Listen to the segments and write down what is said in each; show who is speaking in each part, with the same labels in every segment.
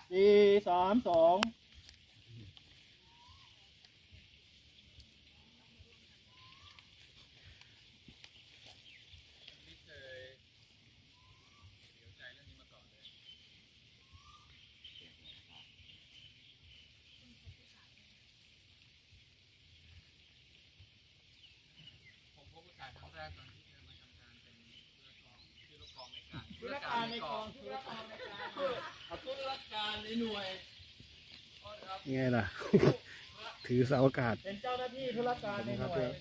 Speaker 1: 4 3 2ธุรการในกองธุรการในการธุรการในหน่วย
Speaker 2: ไงล่ะ ถือเสาอากาศ
Speaker 1: เป็นเจ้าหน้าที่ธุรการในหน่วย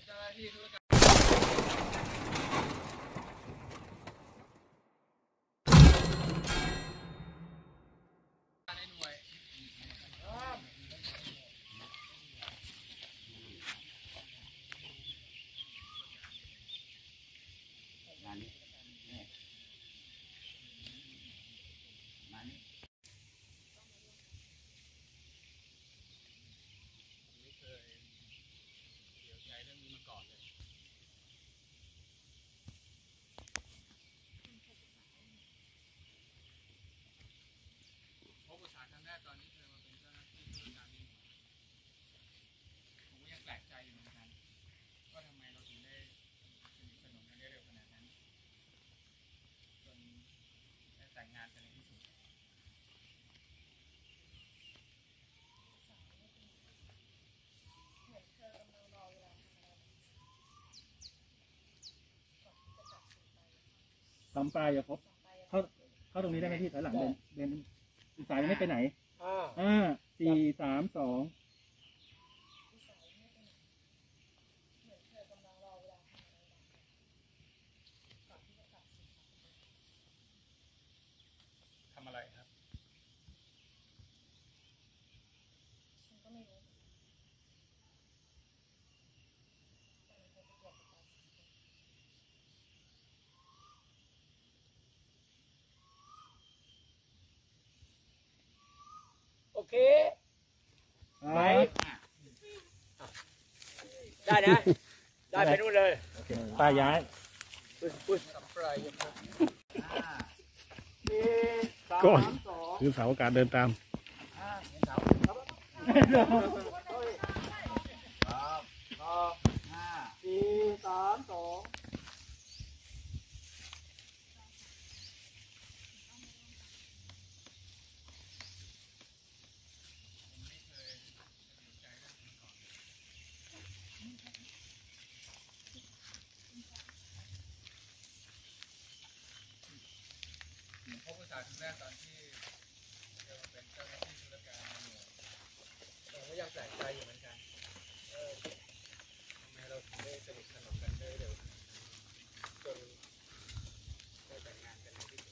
Speaker 1: ตอนนี้เคยมาเป็นเจ้าหน้าที่ธุรการนี้ผมก็ยังแปลกใจอยู่เหมือนกันว่าทำไมเราถึงได้สนิทสนมกันได้เร็วขนาดนั้นจนได้แต่งงานกันในที่สุดตำปลายอย่าครบเข้าตรงนี้ได้ไหมพี่ถอยหลังเดินสายยังไม่ไปไหน4 3 2ทำอะไรครับโอเคไหมได้นะได้ไปนู่นเลยป้าย้าย
Speaker 2: ก่อนถือเสาอากาศเดินตาม
Speaker 1: พบภาษาครั้งแรกตอนที่เราเป็นเจ้าหน้าที่ธุรการในหน่วยผมก็ยังแปลกใจอยู่เหมือนกันทำไมเราถึงได้สนิทสนมกันได้เร็วจนได้แต่งงานกันในที่สุด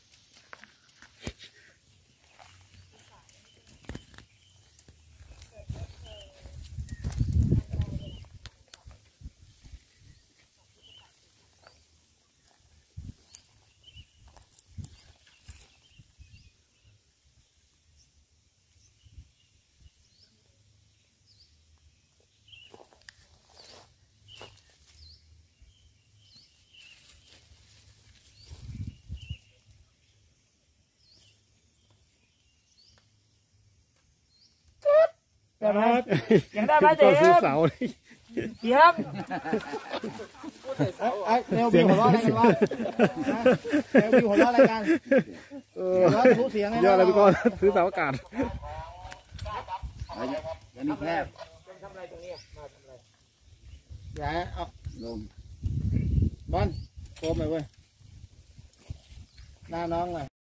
Speaker 1: ได้ไหมยังได้ไหมเจ๊
Speaker 2: เสาเลย
Speaker 1: เสียงเร็ววิวหัวเราะอะไรกันวะเร็ววิวหัวเราะอะไรกันหัวเราะทะลุเสียงไง
Speaker 2: เยอะเลยพี่ก้อนถือเสาอากาศ
Speaker 1: อันนี้แค่ทำอะไรตรงนี้มาทำอะไรอย่าเอาลงบอลโคมเลยเว้ยหน้าน้องเลย